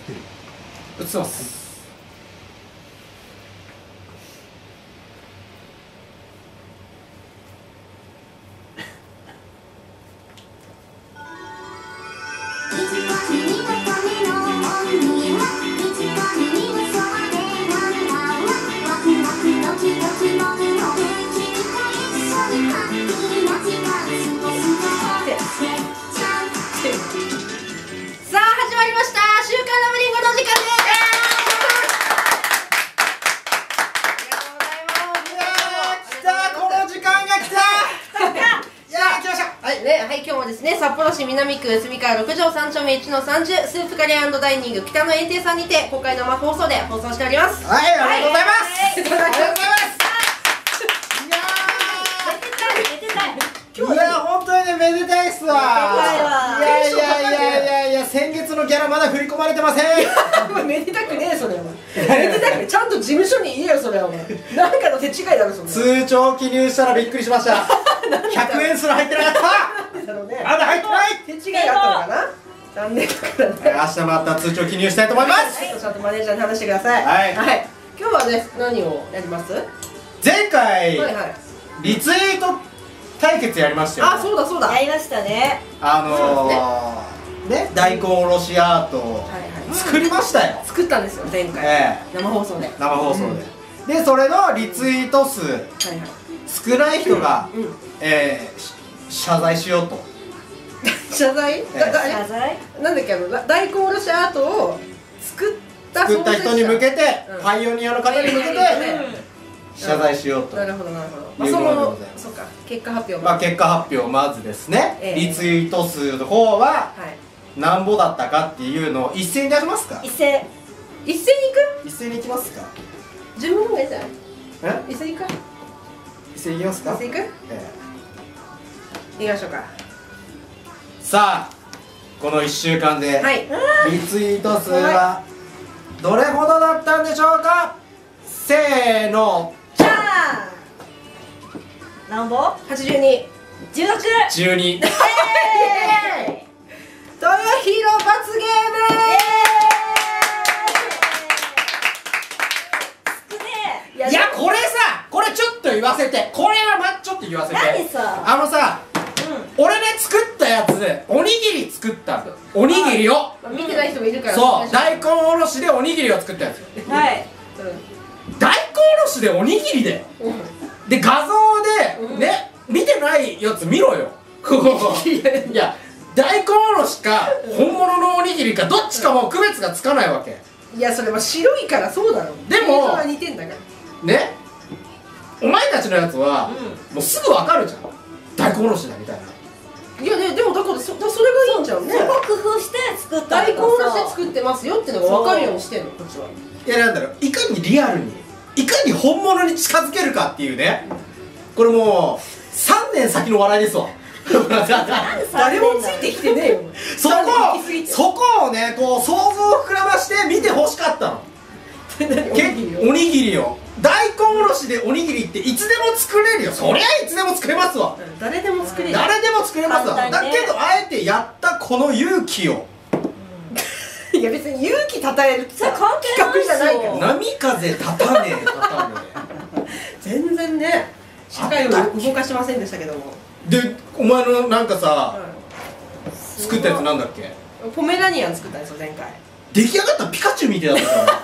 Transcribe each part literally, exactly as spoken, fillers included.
映ってます。 はい、今日もですね、札幌市南区住川ろく条さん丁目いちのさんじゅうスープカレー&ダイニング北野園亭さんにて公開生放送で放送しております。 はい、ありがとうございます。ありがとうございます。いやー、本当にね、めでたいっすわ。いやいやいやいやいや、先月のギャラまだ振り込まれてません。 めでたくねえ、それお前。めでたくねえ、ちゃんと事務所に言えよ、それお前。なんかの手違いだろ、それ。 通帳記入したらびっくりしました。ひゃくえんすら入ってなかった。まだ入ってない。 手違いがあったのかな。残念だからね。 明日また通帳記入したいと思います。 ちゃんとマネージャーに話してください。はい。今日はね、何をやります？ 前回リツイート対決やりましたよ。 あ、そうだそうだ。 やりましたね。 あのね、大根おろしアート作りましたよ。 作ったんですよ、前回。生放送で。 生放送で。で、それのリツイート数少ない人が謝罪しようと。 謝罪？ 謝罪？ なんだっけ、あの大根おろしアートを作った作った人に向けて、パイオニアの方に向けて謝罪しようと。 なるほどなるほど。まあそのそうか、結果発表。 まあ結果発表まずですね、リツイート数の方はなんぼだったかっていうのを一斉に出しますか？ 一斉一斉に行く？ 一斉に行きますか？ 順番がいいじゃない？ え？ 一斉に行く？ 一斉に行きますか？ 一斉に行く？行きましょうか。 さあ、このいっしゅうかんでリツイート数はどれほどだったんでしょうか？せーの、 じゃあ何本？ はちじゅうに、 じゅうろく、 じゅうに。 豊広罰ゲーム。 いや、これさ、これちょっと言わせて、これはまちょっと言わせて。 何さ、 あのさ、俺ね、作ったやつでおにぎり作ったの。おにぎりを見てない人もいるから。 そう、大根おろしでおにぎりを作ったやつ。 はい。 大根おろしでおにぎりだよ。で、画像でね、見てないやつ見ろよ。いや、大根おろしか本物のおにぎりかどっちかもう区別がつかないわけ。 いや、それは白いからそうだろ。 でも似てんだからね、お前たちのやつはもうすぐわかるじゃん、大根おろしだみたいな。 いやね、でもだから そ, それがいいんじゃんね。 そこ工夫して作った大根おろしで作ってますよってのが分かるようにしてんの、こっちは。 いや、なんだろう、いかにリアルにいかに本物に近づけるかっていうね、これもうさんねん先の笑いですわ。 誰もついてきてねえよ。 そこそこをね、こう想像を膨らまして見てほしかったの。おにぎりを大根おろしでおにぎりっていつでも作れるよ。そりゃいつでも作れますわ。 誰でも作れる。 誰でも作れますわ。だけどあえてやったこの勇気を、 いや別に勇気たたえるってさ関係ないじゃないから。 波風立たねえ立たねえ。全然ね、社会を動かしませんでしたけども。 で、お前のなんかさ、作ったやつなんだっけ？ ポメラニアン作ったんですよ、前回。 出来上がったピカチュウみたいだったから。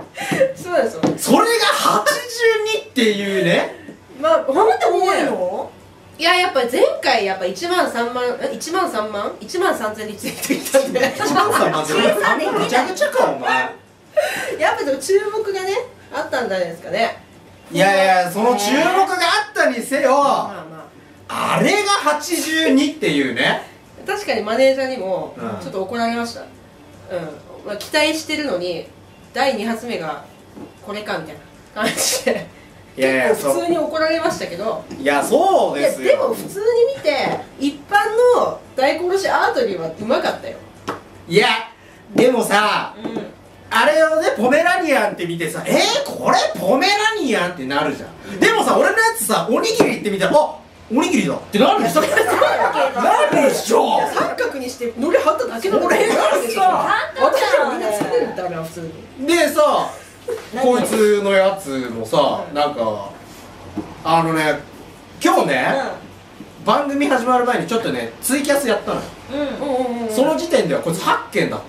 そうですよ。 それがはちじゅうにっていうね。 まあ、ほんと多いの？ いや、やっぱ前回やっぱいちまんさんまん、いちまんさんまんいちまんさんぜんリツイートいったんで、いちまんさんまんってめちゃくちゃかお前。 やっぱでも注目がねあったんじゃないですかね。 いやいや、その注目があったにせよ、まあまああれがはちじゅうにっていうね。 確かにマネージャーにもちょっと怒られました。うん、まあ、期待してるのにだいに発目がこれかみたいな感じで、いやいや、結構普通に怒られましたけど。 いや、そうですよ。 いやでも普通に見て一般の大根おろしアートよりはうまかったよ。 いやでもさ、うん、あれをね、ポメラニアンって見てさ、えー、これポメラニアンってなるじゃん。うん、でもさ、俺のやつさ、おにぎりって見たら、あ、おにぎりだってなるでしょ。なるでしょ。 三角にして海苔貼っただけのところあるでしょ。私らみんな作れるんだから普通に。 でさこいつのやつもさなんかあのね今日ね番組始まる前にちょっとねツイキャスやったのよ。その時点ではこいつはっけんだった。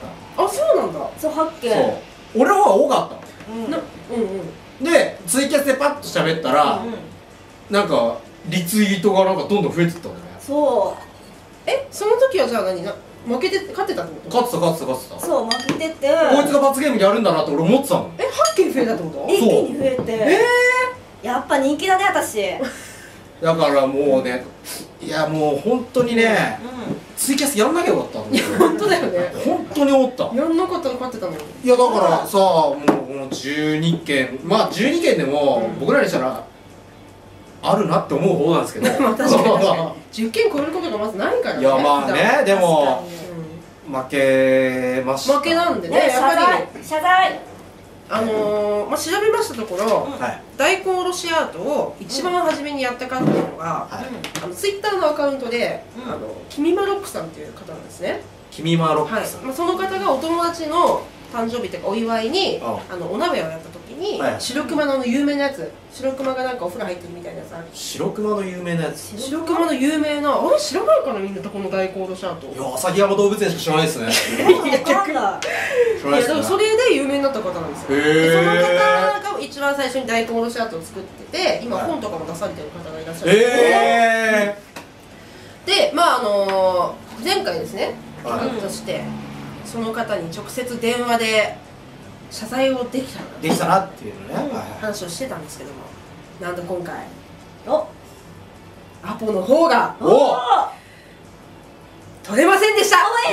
あ、そうなんだ。 そうはっけん。 そう俺の方が多かったうんうん。 でツイキャスでパッと喋ったらなんかリツイートがなんかどんどん増えてったんだよね。 そう。 え、その時はじゃあ何な負けて勝ってたってこと？ 勝ってた勝ってた勝ってた。 そう負けてて。 こいつが罰ゲームやるんだなって俺思ってたもん。 え、はっけん増えたってこと？ 一気に増えて。 えー、やっぱ人気だね私。 だからもうねいやもう本当にねうツイキャスやんなきゃよかったと思って。 本当だよね。 本当に思った。 やんなかったら勝ってたのに。 いやだからさもうこのじゅうにけんまあじゅうにけんでも僕らにしたらあるなって思う方なんですけどまあ確かに確かにじゅっけん超えることがまずないからね。 いやまあねでもう負けました。 負けなんでん。 ね、 ね、謝やっぱり罪謝罪。 あのー、まあ調べましたところ、 はい大根おろしアートを一番初めにやった方っていうのが、 はいあのツイッターのアカウントで、 うんあのきみまロックさんっていう方なんですね。 君まロッはいクさん。 まあ、その方がお友達の誕生日というかお祝いにああのお鍋をやった時に、 はい白熊のあの有名なやつ、白熊がなんかお風呂入ってるみたいなやつある。 白熊の有名なやつ。 白熊の有名な、あれ知らないかなみんな、この大根おろしアート。 いや旭山動物園しか知らないですね。 なんだ。 知らないですね。 いやでもそれで有名になった方なんですよ。 へでそのー方が一番最初に大根おろしアートを作ってて、今はい本とかも出されてる方がいらっしゃる。 えで、まああのー前回ですね、 はい企画としてその方に直接電話で謝罪をできたらー、できたなっていうのね。 うんはいはい話をしてたんですけども、なんと今回お。 アポの方がおお取れませんでした。 おいや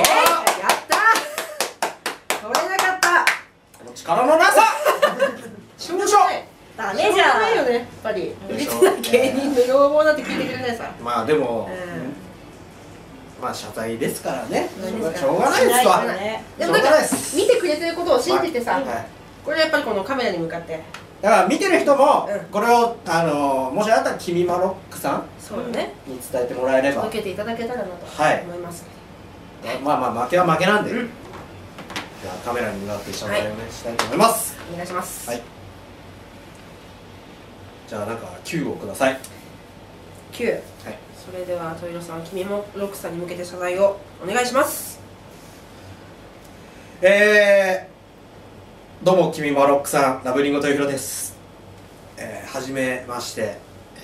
ったー、取れなかった。 この力のなさしょうがないダメしょうじゃん。 がないよね、やっぱり売れてない芸人の要望なんて聞いてくれないさ。 まあでも、 うまあ謝罪ですからね。 何ですかしょうがないですわ。 ね。 でもなんか見てくれてることを信じてさ、 はい。 これやっぱりこのカメラに向かってだから見てる人もうんこれをあのもしあったら君まロックさんそうだね、 に伝えてもらえれば、 届けていただけたらなとはい思います。 まあまあ負けは負けなんで、 うんじゃあカメラに向かって謝罪をね、したいと思います。 お願いします。 はい。じゃあなんかきゅうをください。 きゅう。 はい。 それでは豊弘さん、君もロックさんに向けて謝罪をお願いします。 えー、どうも君もロックさん、ラブリンゴ豊弘です。えー、はじめまして、え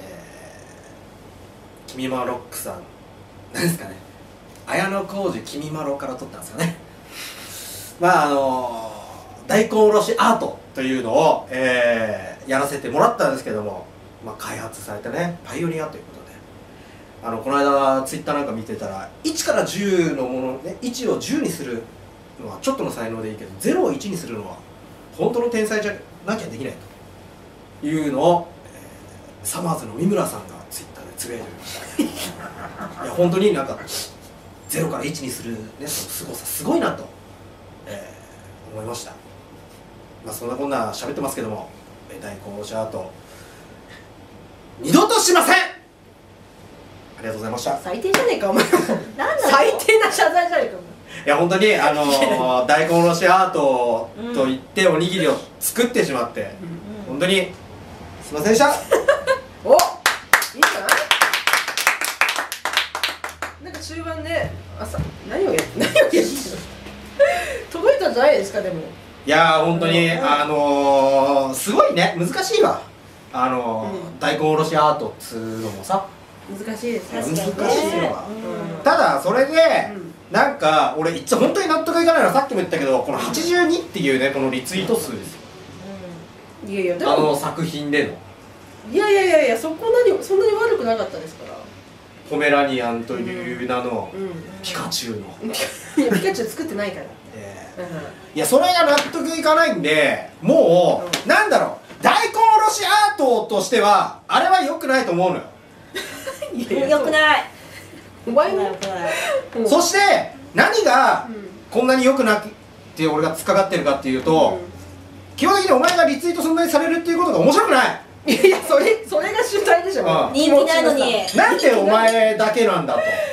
ー、君もロックさん、何ですかね、綾小路君まろから撮ったんですよね。まああのー、大根おろしアートというのを、えー、やらせてもらったんですけども、まあ、開発されたね、パイオニアということで、あのこの間ツイッターなんか見てたらいちからじゅうのものね、いちをじゅうにするのはちょっとの才能でいいけどゼロをいちにするのは本当の天才じゃなきゃできないというのを、えー、サマーズの三村さんがツイッターでつぶやいておりましたいや本当になんかゼロからいちにする、ね、そのすごさすごいなと、えー、思いました。まあそんなこんな喋ってますけども、えー、大根おろしアート二度としません。ありがとうございました。 最低じゃねえか、お前。 なんだ。 最低な謝罪じゃねえか、お前。 いや本当にあのー、大根おろしアートと言っておにぎりを作ってしまって、うん、本当にすいませんでした。 お、いいんじゃない。なんか中盤で朝何をや何をやってる届いたんじゃないですか。でもいやー本当に、うん、あのー、すごいね、難しいわ、あのーうん、大根おろしアートっつうのもさ難しいですね。 難しいわ、うん、ただそれで、うんなんか俺一応本当に納得いかないのはさっきも言ったけど、このはちじゅうにっていうねこのリツイート数ですよ、 うん、いやいやでもあの作品でのいやいやいやいや、そこ何そんなに悪くなかったですから。 ポメラニアンという名の、 うんうん、 ピカチュウのいやピカチュウ作ってないから、 えーうん、いやそれが納得いかないんで、もう、うん、なんだろう、大根おろしアートとしてはあれは良くないと思うのよいや良くない。 お前もそして何がこんなに良くなくて俺が突っかかってるかっていうと、うん、基本的にお前がリツイートそんなにされるっていうことが面白くない。 いやいや、それそれが主体でしょ、 うん、人気ないのになんでお前だけなんだと。 い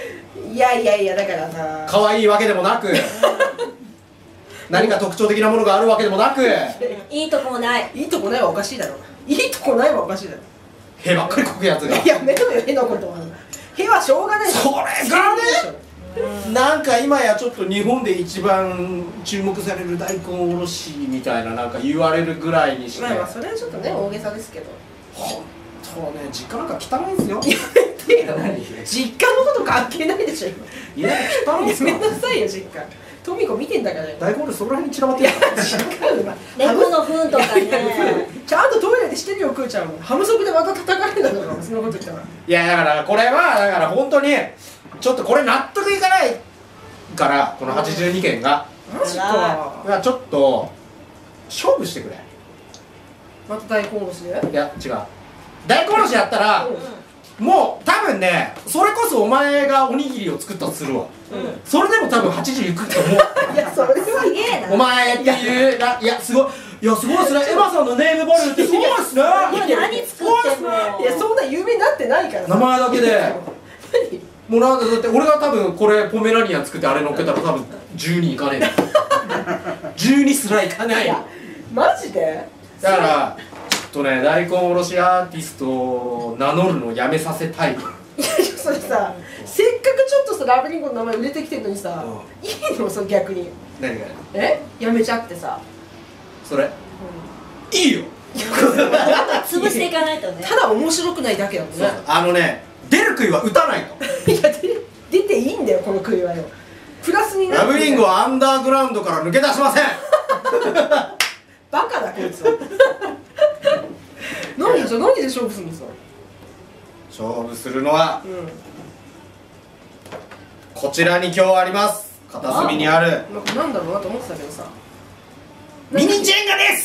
いやいやいや、だからさ、 可愛いわけでもなく何か特徴的なものがあるわけでもなく、 いいとこもない。 いいとこないはおかしいだろ。いいとこないはおかしいだろ。 へばっかりこくやつがいや、めろよ、へのことは。へはしょうがない。 それがね、なんか今やちょっと日本で一番注目される大根おろしみたいななんか言われるぐらいにして、 まあまあ、それはちょっとね、大げさですけど。 本当ね、実家なんか汚いんですよ。 実家のこと関係ないでしょ、今。 家が汚いんですやよ。 めなさいよ、実家。トミコ見てんだから。 大根おろしそこら辺に散らばってるから。 違うわ。 猫の糞とかね。 ちゃんとトイレでしてるよ、くーちゃんも。ハム足でまた叩かれるんだから、そんなこと言ったら。 いやだからこれはだから本当にちょっとこれ納得いかないからこのはちじゅうにけんが、 マジか。 まあちょっと勝負してくれ。 また大根おろしで。 いや違う、大根おろしやったら、もう多分ね、それこそお前がおにぎりを作ったとするわ、それでも多分はちじゅういくと思う。 いや、それはすげえな。 お前っていうな、いやすごい、いやすごいですね、エマさんのネームバリューってすごいですね。 今何作ってんのよ。 いや、そんな有名になってないから名前だけで何もうなんだって俺が多分これポメラニアン作ってあれ乗っけたら多分じゅうにいかねえんだよ。じゅうにすらいかない。 いやマジで。 だからちょっとね、大根おろしアーティストを名乗るのをやめさせたい。 いや、それさ、せっかくちょっとさ、ラブリンゴの名前売れてきてるのにさ、いいの、それ逆に。 何がえ、やめちゃってさ。 それ、いいよ。 潰していかないとね。 ただ面白くないだけだもんね。 あのね、出る杭は打たないと。 いや、で出ていいんだよ、この杭はよ。プラスになってラブリンゴはアンダーグラウンドから抜け出しません。 バカだこいつは。何じゃ、何で勝負するのさ。 勝負するのはうん。 こちらに今日あります。片隅にあるなんかなんだろうなと思ってたけどさ。 ミニジェンガです。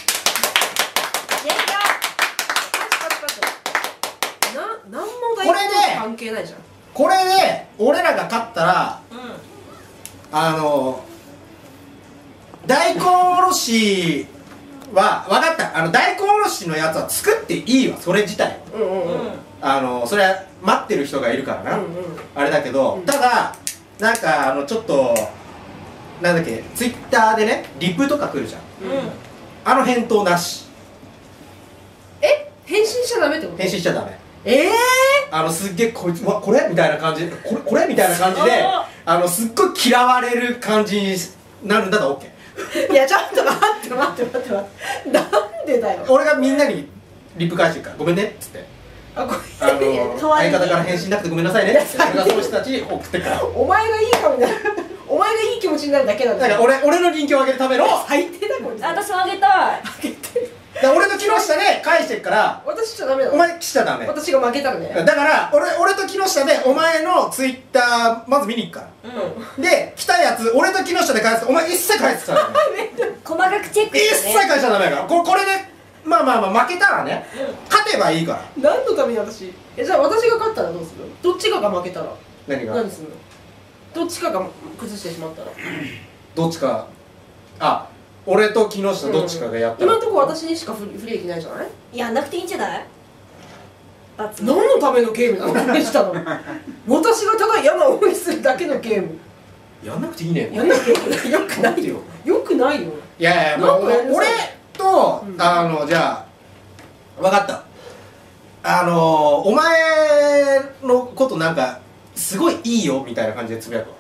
な、なんも大根おろし関係ないじゃん。 これで俺らが勝ったら、 うあの大根おろしは分かった。あの大根おろしのやつは作っていいわ、それ自体。 うんうんうん。 あのそれは待ってる人がいるからな、 うんうん。 あれだけど、ただなんかあのちょっとなんだっけ、ツイッターでねリプとか来るじゃん。 ん。うん。 あの返答なし、 え、返信しちゃダメってこと？ 返信しちゃダメ。 ええあのすっげえこいつ、うわこれみたいな感じ、これこれみたいな感じで、 ああのすっごい嫌われる感じになるんだったら OK。 ー、いや、ちょっと待って待って待って待って。なんでだよ。 俺がみんなにリプ返してるからごめんねっつって、 あ、こあのれ。 相方から返信なくてごめんなさいねっつって、俺がその人たちに送ってくから。 お前がいいかもね。お前がいい気持ちになるだけなんだよ。 だから俺俺の人気を上げるための、だか最低だこいつ。 私もあげたい。 ら俺と木下で返してるから、 私しちゃダメだ。 お前しちゃダメ。だ私が負けたらね。 から俺俺と木下でお前のツイッターまず見に行くから、 うん。 で来たやつ俺と木下で返すとお前一切返すからね。 細かくチェック一してね。 切返しちゃダメだから、ここれでまあまあまあ負けたらね、勝てばいいから。 何のために私。え、じゃあ私が勝ったらどうする？どっちかが負けたら何が何するの？どっちかが崩してしまったら。 どっちか、あ、俺と木下どっちかがやったら、 今のところ私にしか不不利益ないじゃない？ やんなくていいんじゃない？罰何のためのゲームなの？これしたの。私がただ嫌な思いするだけのゲーム。 やんなくていいね。 やんなくてよくないよくないよ。よくないよ。 いやいや、まあ、 なんかやるさ俺と、 うんあのじゃあ分かった、あのお前のことなんかすごいいいよみたいな感じでつぶやくわ。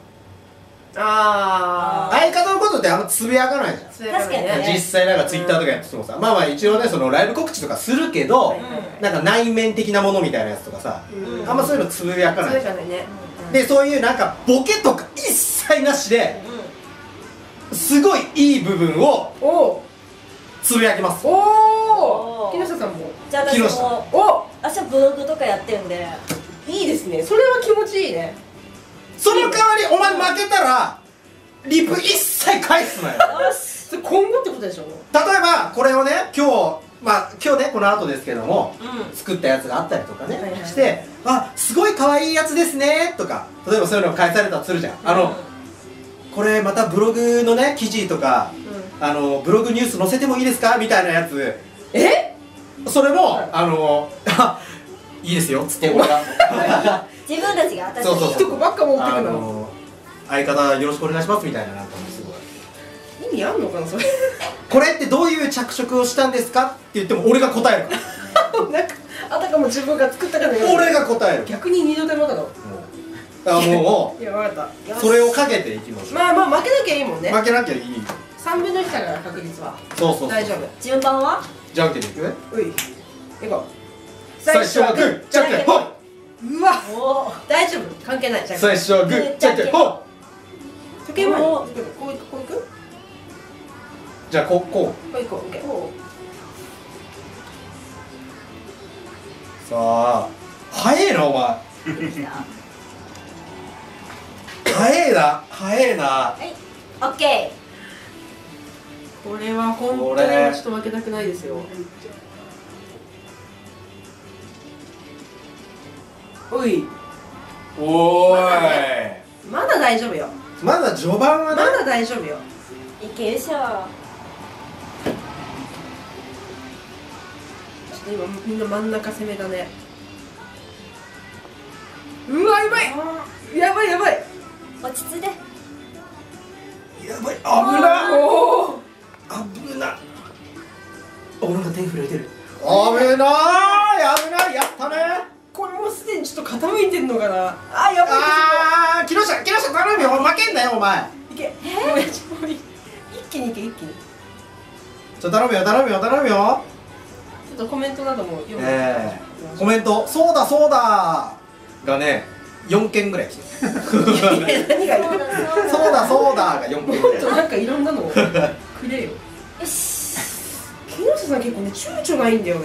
あ相方のことってあんまつぶやかないじゃん。 ー。 確かにね実際なんかツイッターとかやっててもさ、まあまあ一応ねそのライブ告知とかするけど、 はいはいはいなんか内面的なものみたいなやつとかさ、 うんあんまそういうのつぶやかないじゃん。 そうね。 でそういうなんかボケとか一切なしでうすごいいい部分をおお。 つぶやきます。 おおーお。木下さんも。 じゃあ私木下もお。 私はブログとかやってるんで。 いいですね。それは気持ちいいね。 その代わりお前負けたらリプ一切返すなよ。 よし。 それ今後ってことでしょ？ 例えばこれをね今日まあ今日ねこの後ですけどもうん。 作ったやつがあったりとかね、 はいはいして「あすごい可愛いやつですね」とか例えばそういうの返されたとするじゃん。あの、これまたブログのね記事とかあのブログニュース載せてもいいですかみたいなやつ、 え？ それも、 はいあのあいいですよっつって俺が自分たちが私そうそういいとこばっか持ってくの。 あの相方よろしくお願いしますみたいな、なんかもうすごい意味あんのかなそれ。 これってどういう着色をしたんですかって言っても俺が答えるからなんかあたかも自分が作ったかのように。 俺が答える逆に二度手間だろ。 あもいや分かった。 うそれをかけていきましょう。 まあまあ負けなきゃいいもんね。 負けなきゃいい。 三分の一だから確率は。 そうそうそう大丈夫。 順番はじゃんけんでいく。 うい。行こう。 最初はグーじゃんけんほいうわ。 おお大丈夫。関係ない。じゃんけん。 最初はグーじゃんけんほ時計回り。 おこう行くこう行く。 じゃあこうここう行こう。オッケー。 おうさあ早えなお前早えな早えなはいオッケこれは本当にこれちょっと負けたくないですよ。おい。 おーいまだ大丈夫よ。 まだ序盤はねまだ大丈夫よ。 ーいけるっしょ。 ちょっと今みんな真ん中攻めだね。うわやばいやばいやばい。 落ち着いて。 やばい危なおお。 危な俺が手震えてる危ない危ないやったねこれもうすでにちょっと傾いてんのかな。あやばい。 あー木下木下頼むよ負けんなよお前いけ。ごめんちょっと一気にいけ一気に。 ちょ頼むよ頼むよ頼むよちょっとコメントなども読む。 ええコメントそうだそうだがねよんけんぐらい来てる何がいる。 そうだそうだがよんけんぐらいもっとなんかいろんなのをくれよ。 よし。 木下さん結構ね躊躇がいいんだよね。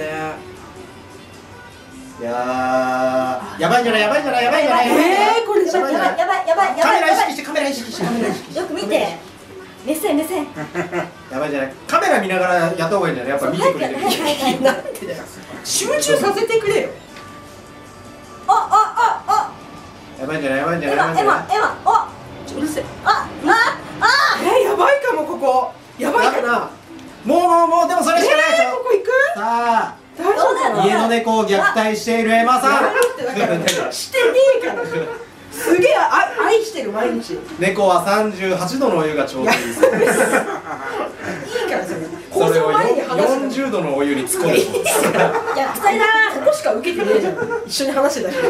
いやーやばいんじゃないやばいんじゃないやばいんじゃないえーこれじゃやばいやばいやばいやばいやカメラ意ばいやばい。 識してカメラ意識してカメラ意識してよく見て。目線目線。 やばいんじゃないカメラ見ながらやった方がいいんじゃないやっぱ見てくれてるはいはいはいはい。 なんでだよ。集中させてくれよ。 あああやばいんじゃないやばいんじあ。 ゃないやばいんじゃないエマエマエマ。お。 ちょうるせえ。 あああ。 えー、やばいかもここ。やばいかな。 もうもうもうでもそれしかないでしえー、こょこ行く？ さあ大丈夫かな。 家の猫を虐待しているエマさんやめろってだからしてねえから。すげえあ愛してる毎日。いい猫はさんじゅうはちどのお湯がちょうどいいですからそれ。 それを放送前に話してよんじゅうどのお湯に突っ込んでるいや臭いなー。 ここしか受けてねえじゃん。一緒に話してたし。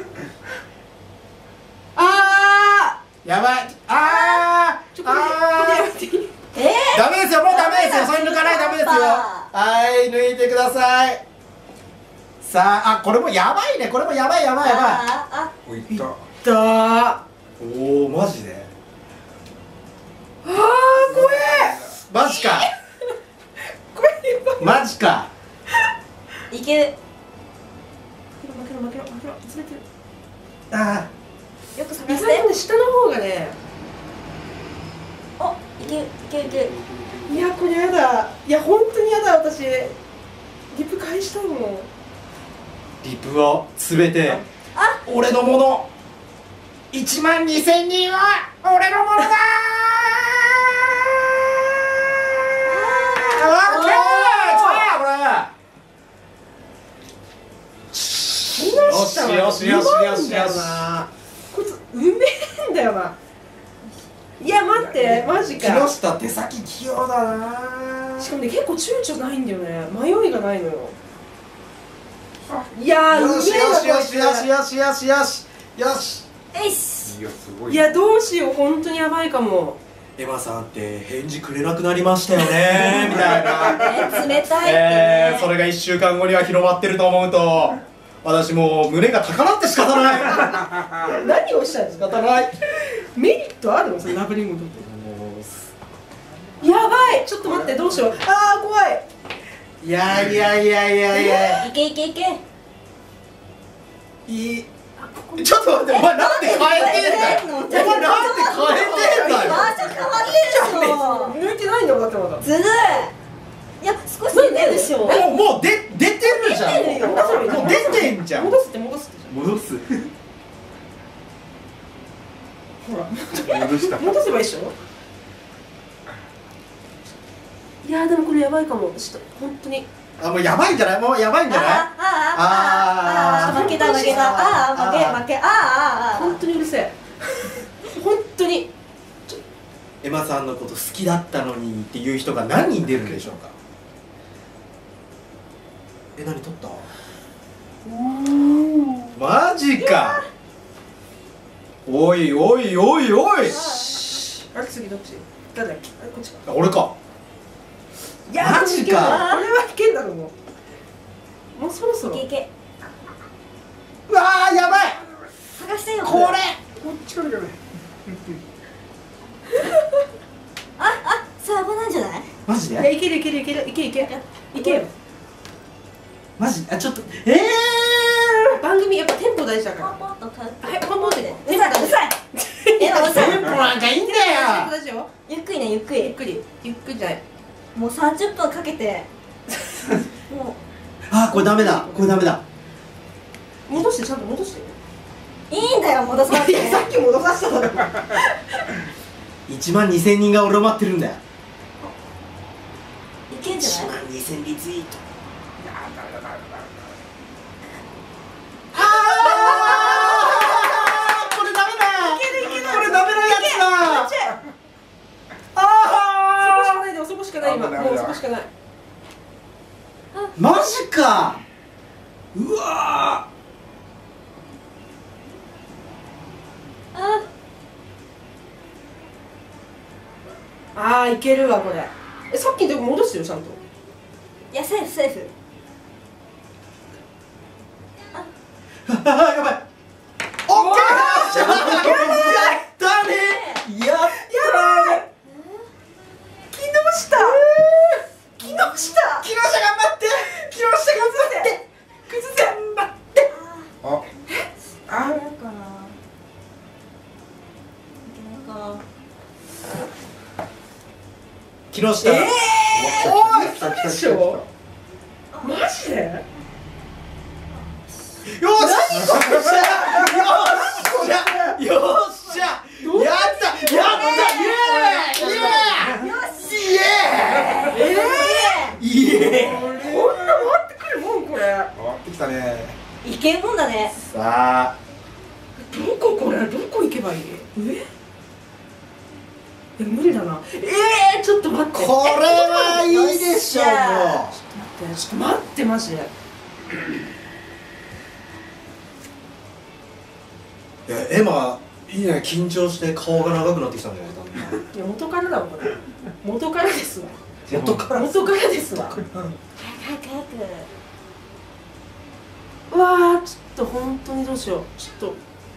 あやばいあー。ちょーこれこれやあめていい。 えー。 ーダメですよもうダメですよそれ抜かないとダメですよはい抜いてくださいさああこれもやばいねこれもやばいやばいやばいああおいっただおおマジであー怖え。 マジかこれやばい。 マジかいける。 負けろ負けろ負けろずれてる。 あよく探意して外とね下の方がね。 おいけるいけるいける。 いやこれやだ。いや本当にやだ私。リプ返したいもん。 ーリプをすべてあ俺のものいちまんにせんにんは俺のものだーオッケー木下はよしよしよしよしうまいんだよな。こいつうめえんだよな。いや待ってマジ木か。 下手先器用だなしかもね結構躊躇ないんだよね。迷いがないのよ。いやーうめよしよしえなよしよしよしよしよしよしえいっし。 いやすごい。 いやどうしよう本当にやばいかも。 エマさんって返事くれなくなりましたよねみたいなね冷たいってえねー、それがいっしゅうかんごには広まってると思うと私もう胸が高鳴って仕方ない何をしたんですか。 仕方ないメリットあるのそれラブリングにとって。やばいちょっと待ってどうしよう。あー怖い。 いやいやいやいやいやいけいけいけ。 いいちょっと待ってお前なんで変えてんだよお前なんで変えてんだよバージョン変わってるでしょ。 抜いてないんだよだってまだ。 ずるい。いや少し出てるでしょ。 もうもうで出てるじゃん出てるよもう出てんじゃん戻すって戻すって。 戻すほら戻した。 戻せばいいっしょ。いやーでもこれやばいかも。ちょっと本当にあ、もうやばいんじゃない？もうやばいんじゃない？ あああああ負けた負けたああ負け負けあああ本当にうるせえ本当にエマさんのこと好きだったのにっていう人が何人出るんでしょうか。え、何取った？マジか。おいおいおいおい。 あれ次どっち？誰だっけ？あれこっちか。 あ、俺か。 いやマジか。 これはいけんだろもう。もうそろそろ。 いけいけうわー、やばい。 探してよこれ。 こっちからじゃない。 ああそれ危ないんじゃない？ マジいやで？ いけるいけるいけるいけいけいけよ。 マジ？あ、ちょっと。ええー。 番組やっぱテンポ大事だから。 ポンポンと買うはい、ポンポンってね。 うさいうさいえうさいテンポなんかいいんだよ。 テンポ大事よ。 ゆっくりねゆっくりゆっくりゆっくりじゃない。 もうさんじゅっぷんかけてもあ、これダメだ。これダメだ。 戻してちゃんと戻して。 ういいんだよ戻さなくていやさっき戻させただろ。 いちまんにせんにんが俺を待ってるんだよ。 いけんじ 1 ゃない？ 万にせんリツイート。あー、これダメだ。 いけるいける。 これダメなやつだ。 そこあしかないで、そこしかない今。もうそこしかない。 ー、マジか。うわあああいけるわこれ。え、さっきのとこ戻すよちゃんと。 いやセーフセーフー、やばい。オッケー。やったね。やったね。 木下木下木下頑張って。木下頑張って。 崩せ頑張ってあ、 あいけないかないけないか木下。 えおー、来たでしょマジでよし。よっしゃ。よっしゃ。やった。やった。イエーイ。イエーイ。 よしイエーイ。 えイエーイ。 ー、こんな回ってくるもんこれ。 回ってきたね。 いけるもんだねさあ。 どここれどこ行けばいい？ええ、無理だな。えー、ちょっと待って。 これはいいでしょう。もう。 ちょっと待ってマジで。 いや、エマいいね。緊張して顔が長くなってきたんじゃない？だんだんいや元からだわこれ。元からですわ。 元から。 元からですわ。 早く早く早くうわー、ちょっと本当にどうしよう。ちょっと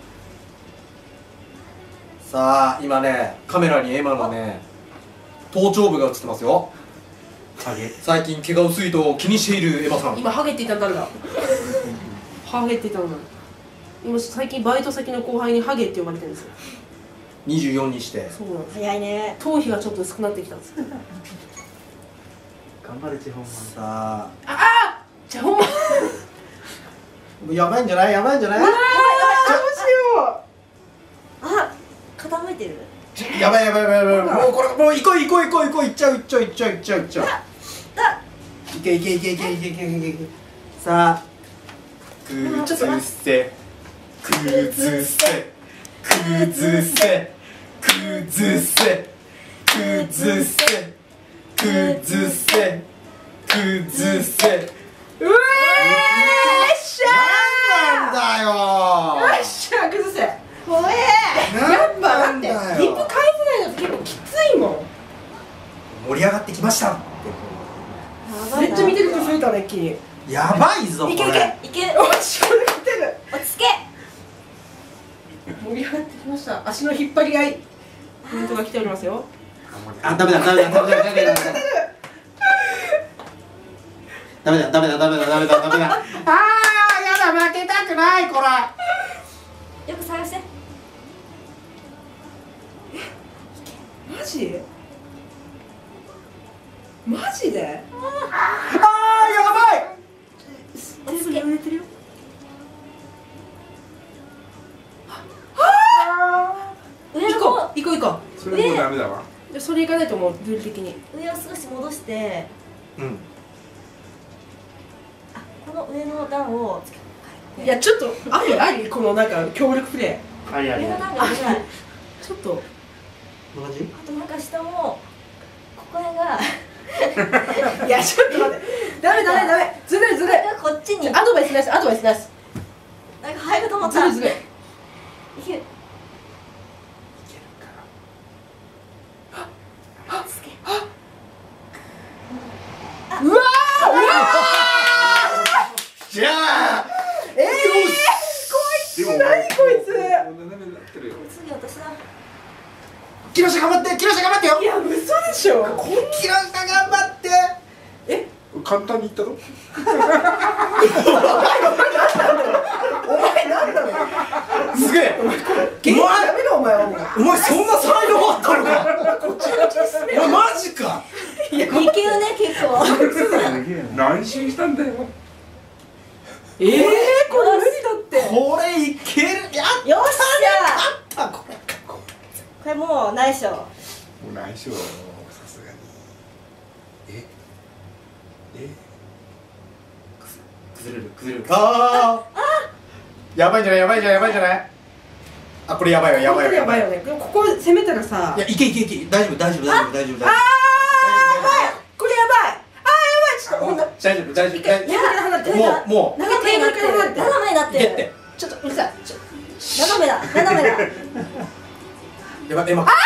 さあ、今ね、カメラにエマのね、頭頂部が映ってますよ。最近毛が薄いと気にしているエマさん。 今ハゲっていたん誰だ。ハゲっていたの。今最近バイト先の後輩にハゲって呼ばれてるんですよ。 にじゅうよんにして。 そうなんです。 早いね頭皮がちょっと薄くなってきたんです。 頑張れちほんま。 さじゃあほんま。 あ、やばいんじゃない？やばいんじゃない？ どうしよあ傾いてるやばいやばいやばいやばい。もうこれもう行こう行こう行こう行こう行っちゃう行っちゃう行っちゃう行っちゃう行っちゃう。 だいけいけいけいけいけいけいけいけ。さあ、くずせくずせくずせくずせくずせくずせくずせ。 うえーっしなんだよゃー。よっしゃ崩せ。 怖えやっぱだってリなんだよップ変えてないのって結構きついもん。 盛り上がってきました。 めっちゃ見てる人増えたね一気に。 やばいぞこいけいれ。 けいけおしこれ勝てる。 落ち着け盛り上がってきました。足の引っ張り合いコメントが来ておりますよ。 あ、ダメだダメだダメだダメだダメだダメだダメだダメだダメだダメだ。あー、やだ、負けたくないこれ。 よく探してマジマジで。 あー、やばい。 テーブル揺れてるよ。 上の行こ方う行こう行こそれもうダメだわ。 う。でそれ行かないと思うルール的に。 上を少し戻してうん。 の上の段をつけいやちょっとありありこのなんか協力プレありあり上の段が出ない。 イちょっとこんな感じ？ あとなんか下もここらがいやちょっと待ってダメダメダメずるいずるいこっちにアドバイスなしアドバイスなしなんか入ると思った。 ずるいずるいいける。つけうわじゃあーええー、こいつ何こいつ斜めになってるよ。 次私だ。 木下頑張って木下頑張ってよ。 いや嘘でしょこん木下頑張って。 え簡単に言ったろ。 お前なんなのすげえ。 ゲームダメだお前はもうお前そんな才能あったのか。 こっちのチスメお前マジか。 に級ね結構。 何周したんだよ。 えー、これ無理だってこれいける。やっよっしゃたこれ。 これもうないでしょ。 もうないしょ、さすがに。ええ崩れる崩れる。ああ。やばいんじゃないやばいんじゃないやばいんじゃない。あこれやばいよやばいよやばいよねでもここ攻めたらさいやいけいけいけ大丈夫大丈夫大丈夫大丈夫大丈夫。 あーやばいこれやばいあーやばいちょっと大丈夫大丈夫大丈テーブルから離れて夫。もうもうなんかテーブルから離れて斜めになってる。 ゲってちょっとうるさいちょ斜めだ斜めだ。 やばい今。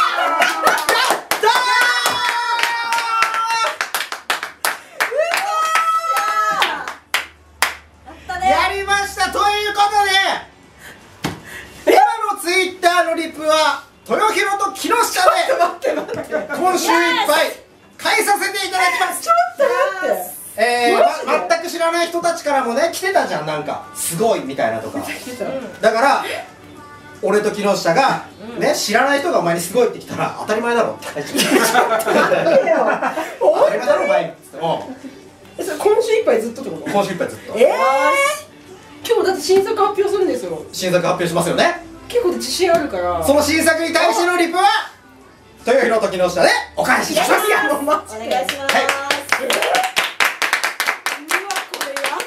やりましたということで今のツイッターのリプは豊弘と木下で待って待って今週いっぱい返させていただきます。 ちょっと待ってえー、 マジでま、全く知らない人たちからもね来てたじゃんなんかすごいみたいなとかだから俺と木下が、ね知らない人がお前にすごいって来たら当たり前だろって返して当たり前だろお前っつってもえそれ今週いっぱいずっとってこと今週いっぱいずっとええー、今日だって新作発表するんですよ新作発表しますよね。 結構自信あるからその新作に対してのリプは豊弘と木下でお返しします。 いやもうマジでお願いします。 はいうわこれや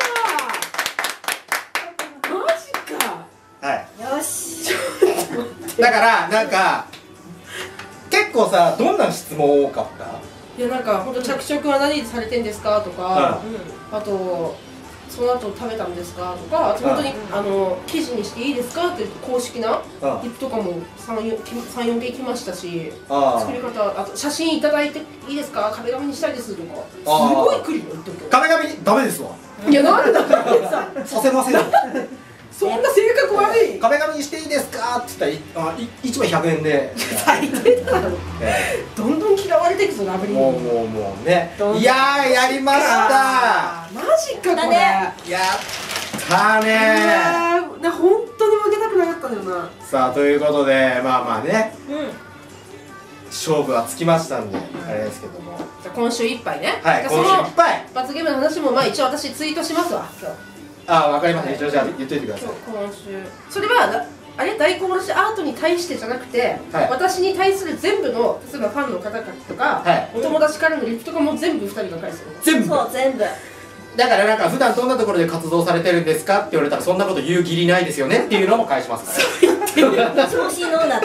だマジかはいよし。 だからなんか結構さどんな質問多かった？ いやなんか本当着色は何でされてんですかとか、 うあとその後食べたんですかとか、あと本当に、 うんあの記事にしていいですかって公式なうんリプとかもさん、よん、よんけい来ましたし、 あ作り方あと写真いただいていいですか壁紙にしたいですとか、すあーごい来るよ言っとくけど。 壁紙ダメですわ。 いやなんでだってささせませんよ。 そんな性格悪い壁紙にしていいですかって言ったらいあいいちまいひゃくえんで、 最低だなえどんどん嫌われていくぞラブーリーにもうもうもうねどんどんいやーやりましたマジかこれ、 だねやったうねわーな本当に負けたくなかったんだよな。 ー。さあということでまあまあねうん。 勝負はつきましたんであれですけども、 じゃあ今週いっぱいね、 はい今じゃあその週いっぱい。 罰ゲームの話もまあ一応私ツイートしますわ今日あわかりました一応じゃあ言っといてください。 今日今週それはなあれ大根おろしアートに対してじゃなくて、 はい私に対する全部の例えばファンの方々とか、 はいお友達からのリプとかも全部ふたりが返すの全部そう全部。 だからなんか普段どんなところで活動されてるんですかって言われたらそんなこと言う義理ないですよねっていうのも返しますから調子に乗るなって。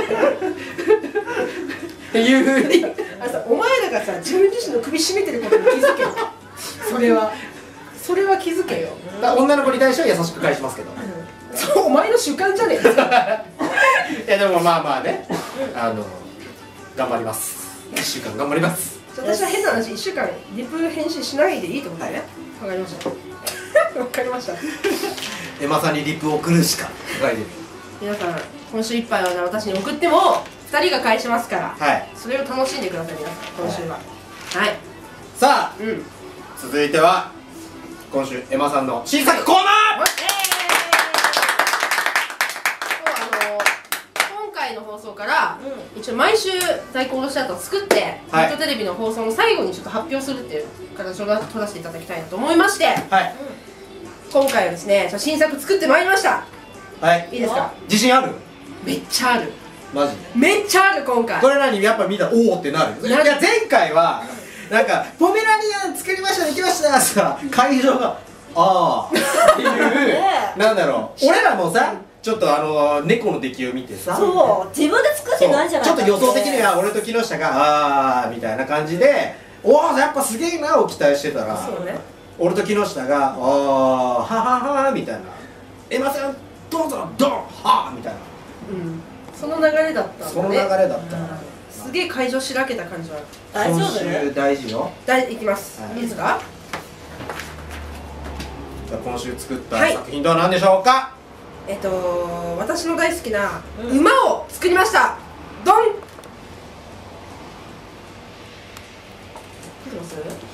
っていうふうにあのさお前らがさ自分自身の首絞めてることに気づけよそれはそれは気づけよ、 だから女の子に対しては優しく返しますけどそうお前の習慣じゃねえかいやでもまあまあねあの頑張りますいっしゅうかん頑張ります私は変な話いっしゅうかんリプ返信しないでいいってことねわかりましたわかりましたえまさにリプを送るしか書いてる皆さん今週いっぱいは私に送ってもふたりが返しますからはいそれを楽しんでください皆さん今週ははい、 さあうん続いては今週エマさんの新作コーナー、 あの今回の放送から一応毎週大根おろしアートを作ってネはいットテレビの放送の最後にちょっと発表するっていう形を取らせていただきたいなと思いましてはい今回はですねじゃあ新作作ってまいりましたはいいいですか自信あるめっちゃあるマジでめっちゃある今回これ何やっぱ見たらおおってなるいなるや前回はなんかポメラニアン作りましたできましたさ会場がああっていうねなんだろう、俺らもさちょっとあの猫の出来を見てさ、 そう自分で作ってないじゃないちょっと予想的には俺と木下がああみたいな感じで、おおやっぱすげえなを期待してたら、 そうね、 俺と木下がああはははみたいな、エマさんどうぞドンはみたいな、 うんその流れだったんだね。 その流れだった。 すげえ会場しらけた感じは。 大丈夫今週大事よ。 大いきます、 はいいいですか。 じゃあ今週作ったはい作品とは何でしょうか。 えっと私の大好きなうん馬を作りました。ドン。どうします？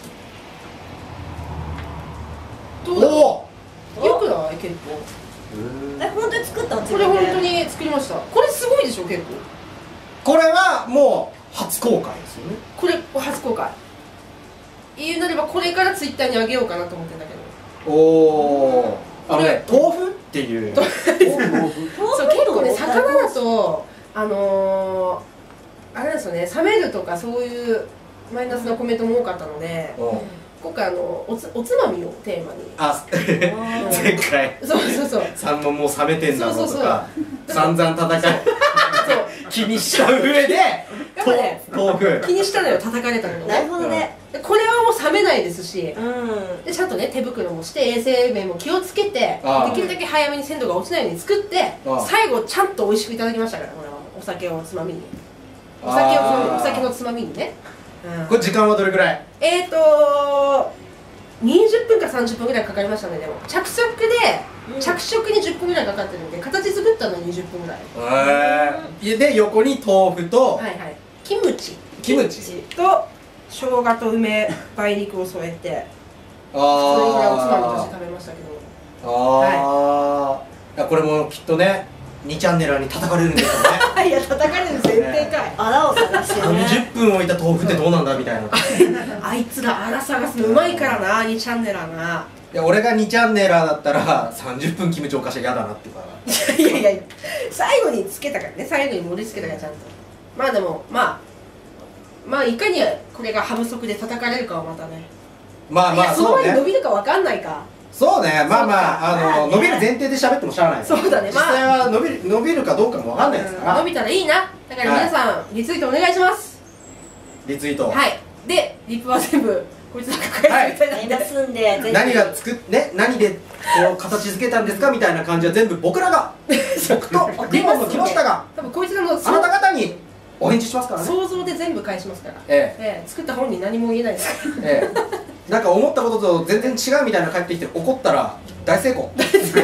どうだ？ おおよくない結構。 え本当に作ったのこれ本当に作りました。これすごいでしょ結構。 これはもう初公開ですよね。 これ初公開。言うなればこれからツイッターにあげようかなと思ってんだけど。 おおあのね豆腐っていう豆腐そう結構ね魚だとあのー、あれですよね、冷めるとかそういうマイナスなコメントも多かったので、今回あのおつおつまみをテーマに、 あ前回そうそうそうサンマもう冷めてんだろそうそうそうとか散々戦い気にした上でやっぱね豆腐気にしたのよ、叩かれたのよなるね。 ほどね。 でこれはもう冷めないですし、 うんでちゃんとね手袋もして衛生面も気をつけて、 ああできるだけ早めに鮮度が落ちないように作って、 ああ最後ちゃんと美味しくいただきましたから、これはお酒をつまみに、お酒をつまみにああお酒のつまみにね、うんこれ時間はどれぐらい。 えーとにじゅっぷんかさんじゅっぷんぐらいかかりましたね。でも着色で、 うん着色にじゅっぷんぐらいかかってるんで、形作ったのににじゅっぷんぐらい。 へえで横に豆腐とはいはい、キムチキムチと生姜と梅梅肉を添えて、 あそれぐらいおつまみとしあて食べましたけど、 ああ、いやこれもきっとねにチャンネルに叩かれるんですよねいや叩かれる前提かい。 穴を探してね。 さんじゅっぷん置いた豆腐ってどうなんだみたいな。 あいつら穴探すのうまいからな、にチャンネルはな。 いや俺がにチャンネルだったらさんじゅっぷんキムチおかしは嫌だなっていうかいやいやいや、最後につけたからね、最後に盛り付けたからちゃんと。まあでもまあまあいかにこれがハブ足で叩かれるかはまたね。 まあまいやそのあそうね前に伸びるかわかんないか。 そうねまあまあそうかあの伸びる前提で喋ってもしゃあないですそうだね実際は伸びる伸びるかどうかもわかんないですから伸びたらいいな。だから皆さん、リツイートお願いします。 リツイートはい。でリップは全部こいつら抱えてみたいなんで、 みんな住んでぜひ何が作っね何でこう形付けたんですかみたいな感じは全部僕らが僕とリボンの木下が多分こいつらのあなた方にお返事しますからね。 想像で全部返しますから。 えええ、作った本人何も言えないですから。 えええなんか思ったことと全然違うみたいなの帰ってきて怒ったら大成功。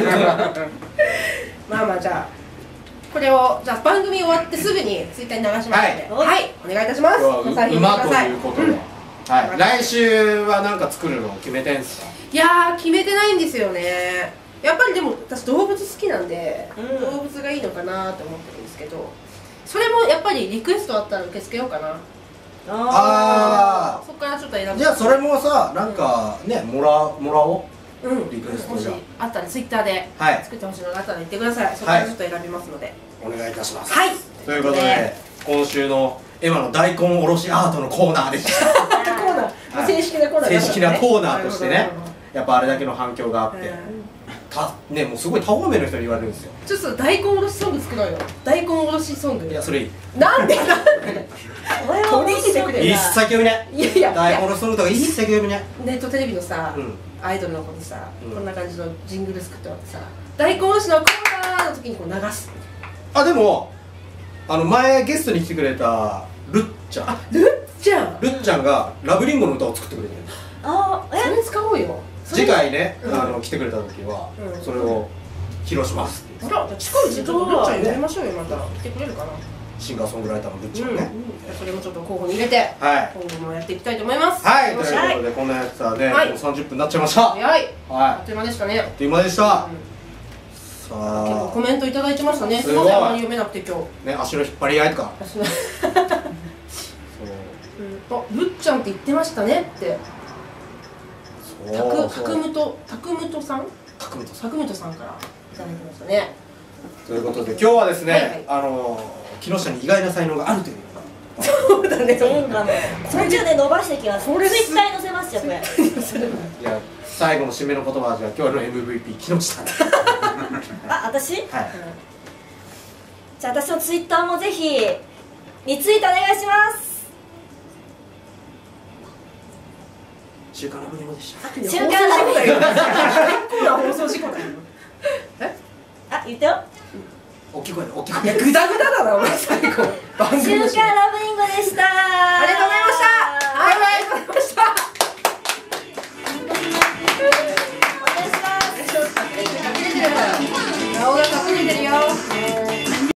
まあまあじゃあこれをじゃあ番組終わってすぐにツイッターに流しますので、 はいはい、お願いいたします。 今日はご参う馬と考ください。 いうことで、 うんはい、来週は何か作るのを決めてんすか。 いやー決めてないんですよね。やっぱりでも私動物好きなんで、 うん動物がいいのかなって思ってるんですけど、それもやっぱりリクエストあったら受け付けようかな。 あそこからちょっと選ぶ。 じゃあそれもさなんかねもらもらおう。 うん、 リクエストもしじゃあったらツイッターではい作ってほしいのがあったら言ってください。そこからちょっと選びますので。 お願いいたします。 はい。 ということで今週のエマの大根おろしアートのコーナーでした。 コーナー、正式なコーナーになったんですね。 正式なコーナーとしてねなるほどなるほどやっぱあれだけの反響があって、 うんたねもうすごい多方面の人に言われるんですよ。 ちょっと大根おろしソング作ろうよ。大根おろしソング。 いやそれいい。 なんでなんでこれは面白い取り入れてくれ一切読みね。 いやいや大根おろしソングとか一切読みね。 ネットテレビのさ、 うんアイドルの子にさ、 うんこんな感じのジングル作ってもらってさ、大根おろしのコーナーの時にこう流す。 あでもあの前ゲストに来てくれたルッちゃんあ、ルッちゃん。 ルッちゃんがラブリンゴの歌を作ってくれてる。 あえそれ使おうよ。それ次回ね、 うんあの来てくれた時は、 うんそれを披露しますっていうあら、じゃあ近いうちにちょっとルッちゃん呼びましょうよ、また。来てくれるかな。 シンガーソングライターのルッちゃうんん。 ね、 じゃあそれもちょっと候補に入れて、 はい今後もやっていきたいと思います。 はいというよっしゃことでこんなやつはね、 はいもうさんじゅっぷんになっちゃいました。はい早い。 ああっという間でしたね。 っという間でした、 うんさ結構あコメントいただいてましたね。すすごいみません、あまり読めなくて今日。 ね足の引っ張り合いとか私のそうあ、ルッちゃんって言ってましたねって。たそうく、たくむと、たくむとさん。 たくむとさたくむとさんからいただきましたね。 んということで今日はですね、 はいはいあの木下に意外な才能があるというそうだね。 全部あの途中で伸ばしてきます。ツイこれッターに載せますよこれ。 いや最後の締めの言葉はじゃあ今日の エムブイピー 木下。 あ、私？ はい。 じゃあ私のツイッターもぜひリツイートお願いします。 週刊ラブリンゴでした。 週刊ラブリンゴ。 結構な放送事故だよ。 あ、言ってよ。 大きい声で大きいいや声で。 グダグダだなお前最後。番組の週刊ラブリンゴでした。 ありがとうございます。